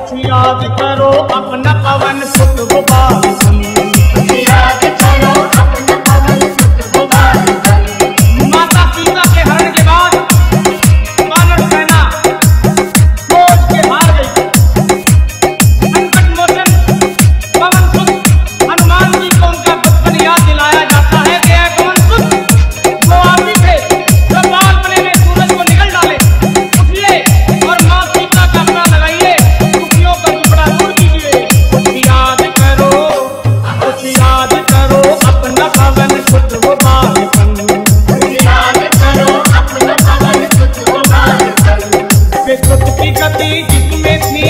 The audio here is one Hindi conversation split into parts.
याद करो अपना पवन सुत गोपाल याद करो अपना पवन सुत गोपाल। माता सीता के हरण के बाद वानर सेना खोज के हार गई। संकट मोचन पवन सुत हनुमान जी को उनका बचपन याद दिलाया जाता है कि पवन सुत वो आप ही थे जो बालपने में सूरज को निगल डाले। उठिए और माँ सीता का अपना लगाइए, दुखियों का टुकड़ा दूर कीजिए। याद करो अपना पवन सुत गोपालपन याद करो अपना पवन सुत गोपालपन। वे सुत की गति जिसमें थी,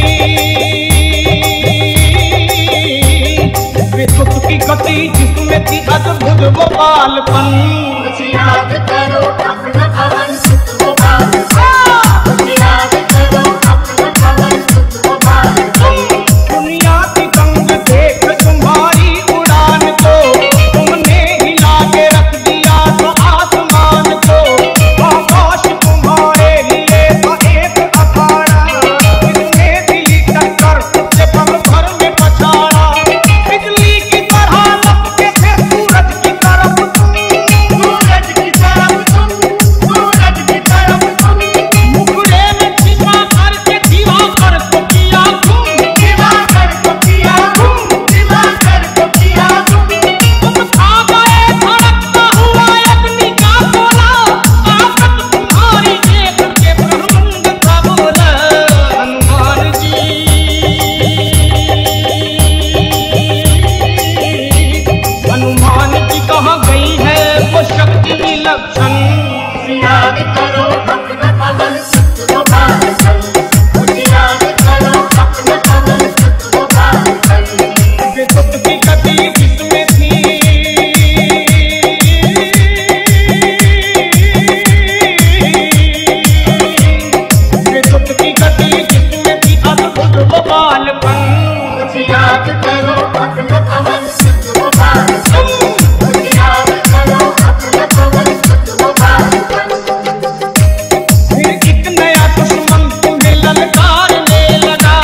वे सुत की गति जिसमें थी अद्भुत गोपालपन। याद करो अपना पवन सुत गोपालपन याद करो अपना पवन सुत गोपालपन। दुनिया की तंग देख तुम्हारी उड़ान को तुमने हिला के रख दिया तो आसमान को। आकाश तुम्हारे लिए तो एक अखाड़ा, इसने दिली टक्कर से पग भर में पछाड़ा। बिजली की तरह लपके थे सूरज की तरफ तुम, सूरज की तरफ तुम, सूरज की तरफ तुम। मुखड़े में छिपा करके दिवाकर को किया तुम, दिवाकर को किया तुम, दिवाकर को किया तुम। तुम खा गए धड़कता हुआ अग्नि का गोला, ताकत तुम्हारी देख के ब्रह्मांड का बोला। हनुमान जी कहाँ गई है वो शक्ति विलक्षण। याद करो अपना पवन सुत गोपालपन याद करो अपना पवन सुत गोपालपन। वे सुत की गति जिसमें थी, वे सुत की गति जिसमें थी अद्भुत गोपालपन। याद करो अपना पवन सुत गोपालपन याद करो अपना पवन सुत गोपालपन। फिर एक नया दुश्मन तुम्हें ललकारने लगा,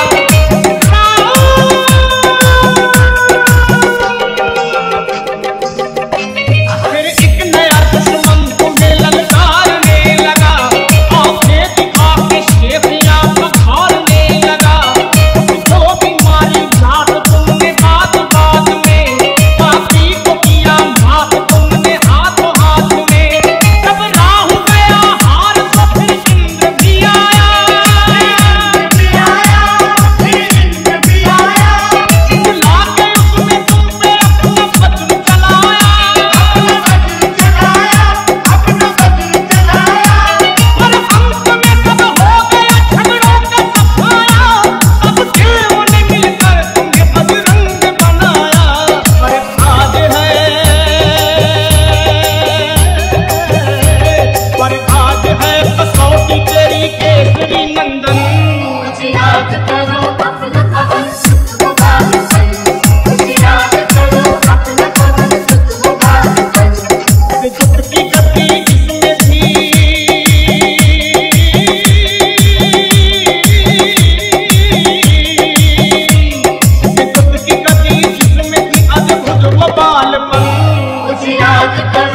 फिर एक नया दुश्मन तुम्हें ललकारने लगा। आंखें दिखा के शेखियां पखारने लगा। उसको भी मारी जात तुमने बात बात में, पापी को किया मात तुमने हाथों हाथ में। जब राहु गया हार तो फिर इंद्र भी आया, फिर इंद्र भी आया। बुला के उसमें तुम पे अपना वज्र चलाया, अपना वज्र चलाया, अपना वज्र चलाया। पर अंत में सब हो गया झगड़ों का सफाया। अब देवों ने मिलकर तुम्हें बजरंग बनाया। पर आज है, पर आज है कसौटी तेरी केसरी नंदन। याद करो अपना पवन सुत गोपालपन याद करो अपना पवन सुत गोपालपन। वे सुत की गति जिसमें थी, वे सुत की गति जिसमें थी अद्भुत गोपालपन। याद करो